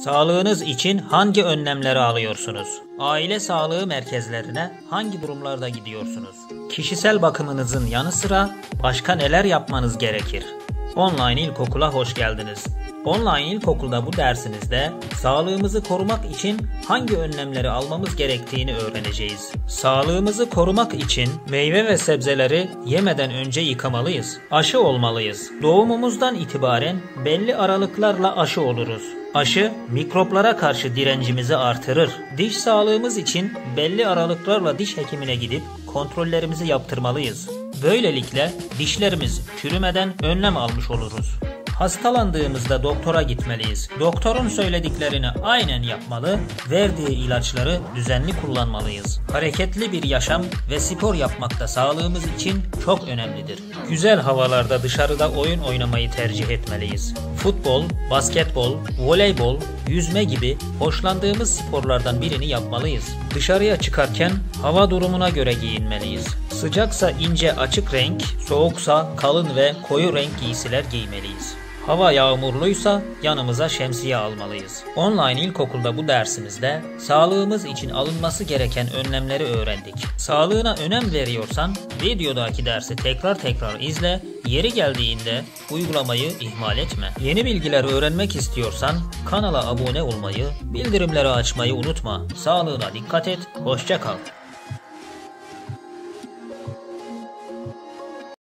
Sağlığınız için hangi önlemleri alıyorsunuz? Aile sağlığı merkezlerine hangi durumlarda gidiyorsunuz? Kişisel bakımınızın yanı sıra başka neler yapmanız gerekir? Online İlkokula hoş geldiniz. Online İlkokul'da bu dersimizde sağlığımızı korumak için hangi önlemleri almamız gerektiğini öğreneceğiz. Sağlığımızı korumak için meyve ve sebzeleri yemeden önce yıkamalıyız. Aşı olmalıyız. Doğumumuzdan itibaren belli aralıklarla aşı oluruz. Aşı mikroplara karşı direncimizi artırır. Diş sağlığımız için belli aralıklarla diş hekimine gidip kontrollerimizi yaptırmalıyız. Böylelikle dişlerimiz çürümeden önlem almış oluruz. Hastalandığımızda doktora gitmeliyiz. Doktorun söylediklerini aynen yapmalı, verdiği ilaçları düzenli kullanmalıyız. Hareketli bir yaşam ve spor yapmak da sağlığımız için çok önemlidir. Güzel havalarda dışarıda oyun oynamayı tercih etmeliyiz. Futbol, basketbol, voleybol, yüzme gibi hoşlandığımız sporlardan birini yapmalıyız. Dışarıya çıkarken hava durumuna göre giyinmeliyiz. Sıcaksa ince açık renk, soğuksa kalın ve koyu renk giysiler giymeliyiz. Hava yağmurluysa yanımıza şemsiye almalıyız. Online İlkokul'da bu dersimizde sağlığımız için alınması gereken önlemleri öğrendik. Sağlığına önem veriyorsan videodaki dersi tekrar izle, yeri geldiğinde uygulamayı ihmal etme. Yeni bilgiler öğrenmek istiyorsan kanala abone olmayı, bildirimleri açmayı unutma. Sağlığına dikkat et, hoşça kal.